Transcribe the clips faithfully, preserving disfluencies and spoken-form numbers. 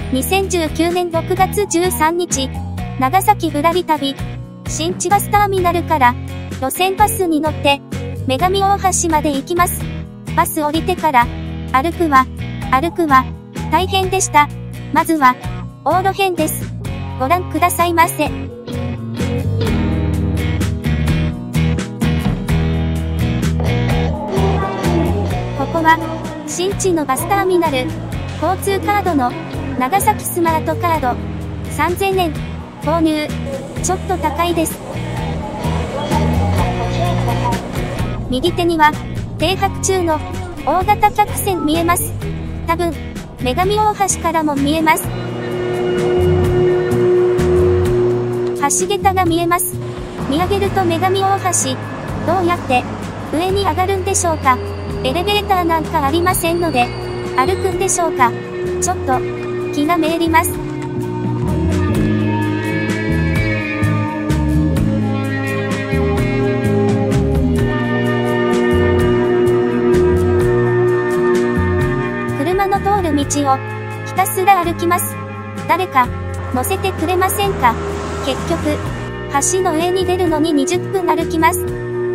にせんじゅうきゅうねんろくがつじゅうさんにち、長崎ぶらり旅。新千葉スターミナルから、路線バスに乗って、女神大橋まで行きます。バス降りてから、歩くわ、歩くわ、大変でした。まずは、往路編です。ご覧くださいませ。ここは、新地のバスターミナル。交通カードの、長崎スマートカード。さんぜんえん。購入。ちょっと高いです。右手には、停泊中の、大型客船見えます。多分、女神大橋からも見えます。橋桁が見えます。見上げると女神大橋。どうやって、上に上がるんでしょうか。エレベーターなんかありませんので、歩くんでしょうか。ちょっと、気がめいります。車の通る道を、ひたすら歩きます。誰か、乗せてくれませんか。結局、橋の上に出るのににじゅっぷん歩きます。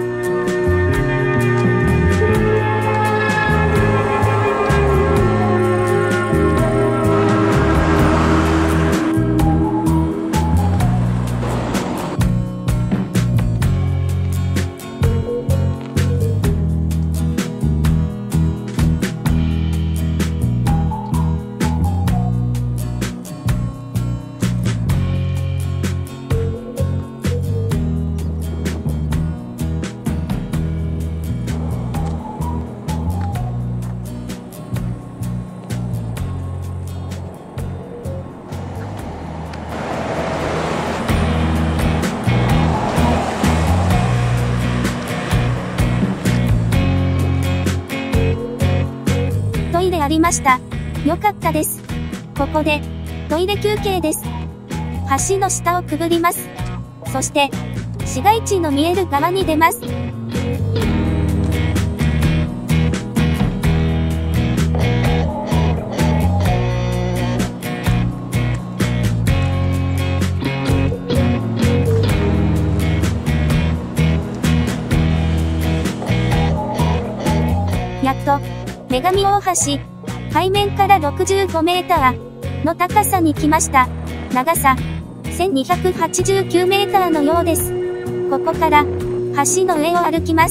トイレありました。よかったです。ここで、トイレ休憩です。橋の下をくぐります。そして、市街地の見える側に出ます。やっと、女神大橋、海面からろくじゅうごメーターの高さに来ました。長さ、せんにひゃくはちじゅうきゅうメーターのようです。ここから、橋の上を歩きます。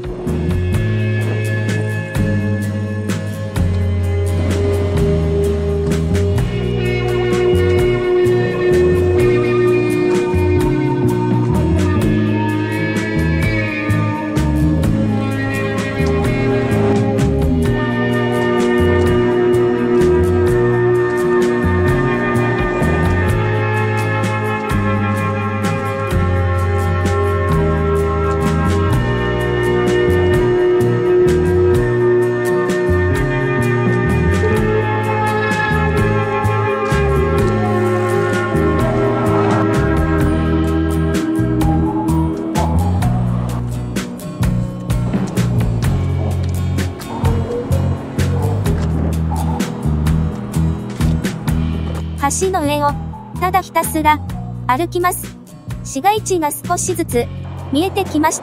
橋の上を、ただひたすら、歩きます。市街地が少しずつ、見えてきました。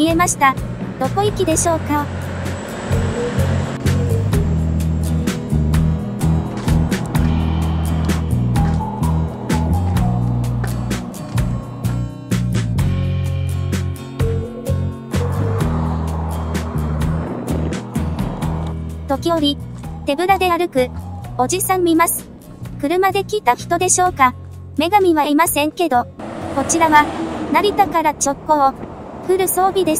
見えました。どこ行きでしょうか。時折、手ぶらで歩く、おじさん見ます。車で来た人でしょうか。女神はいませんけど、こちらは、成田から直行、フル装備です。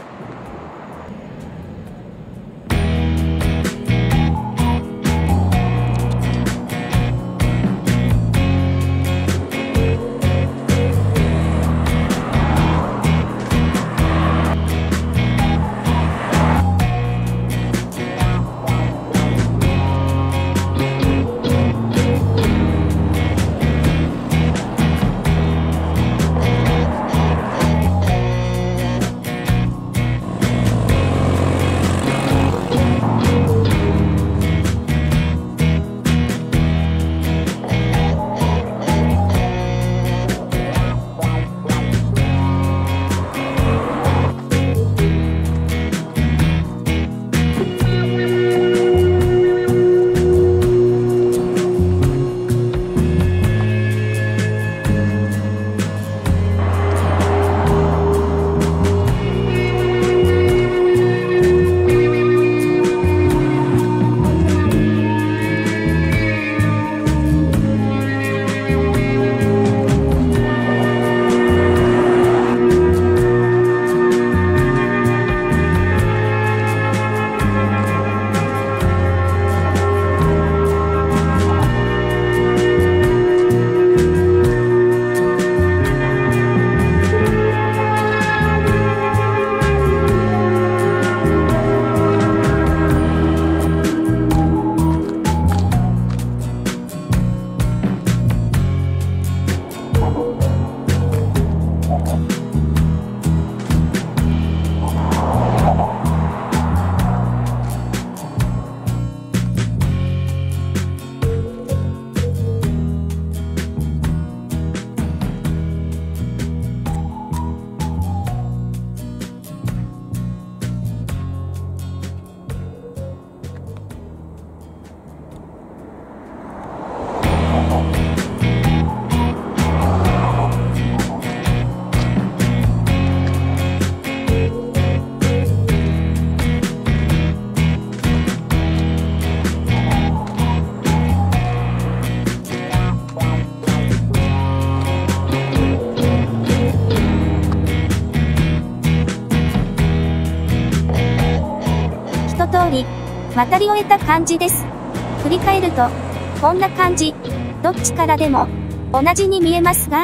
一通り、渡り終えた感じです。振り返ると、こんな感じ。どっちからでも、同じに見えますが。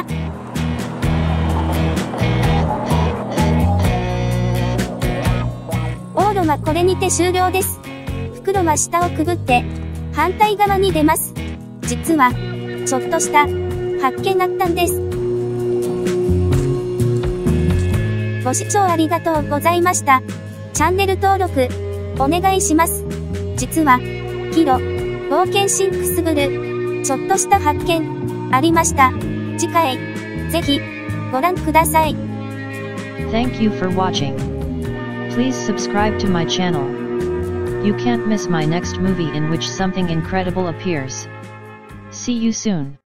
往路はこれにて終了です。袋は下をくぐって、反対側に出ます。実は、ちょっとした発見あったんです。ご視聴ありがとうございました。チャンネル登録、お願いします。実は、キロ、冒険シンクスブル、ちょっとした発見、ありました。次回、ぜひ、ご覧ください。 Thank you for watching. Please subscribe to my channel. You can't miss my next movie in which something incredible appears. See you soon.